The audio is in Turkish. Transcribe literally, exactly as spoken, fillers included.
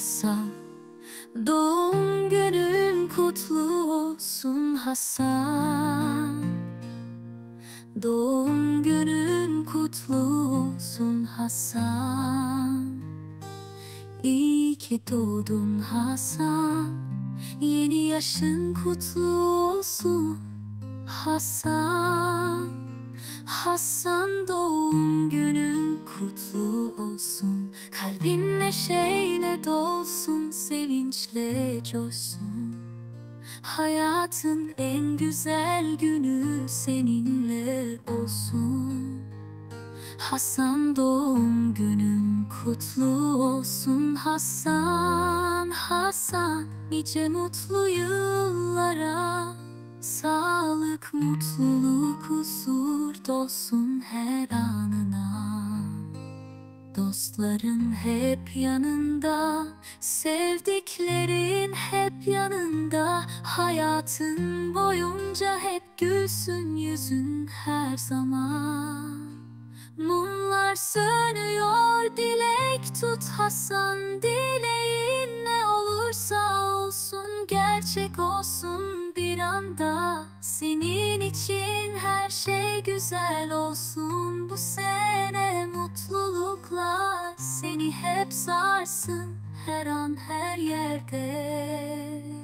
Hasan. Doğum günün kutlu olsun Hasan. Doğum günün kutlu olsun Hasan. İyi ki doğdun Hasan. Yeni yaşın kutlu olsun Hasan. Hasan, doğum günün kutlu olsun. Kalbin neşeyle dolsun, sevinçle coşsun. Hayatın en güzel günü seninle olsun. Hasan, doğum günün kutlu olsun Hasan. Hasan, nice mutlu yıllara. Sağlık, mutluluk, huzur dolsun her anına. Dostların hep yanında, sevdiklerin hep yanında. Hayatın boyunca hep gülsün yüzün her zaman. Mumlar sönüyor, dilek tut Hasan. Dileğin ne olursa olsun, gerçek olsun bir anda. Senin için her şey güzel olsun. Bu sene mutluluklar seni hep sarsın, her an her yerde.